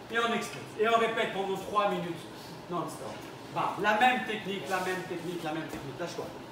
et on explose. Et on répète pendant 3 minutes non-stop. La même technique, la même technique, la même technique. Lâche-toi.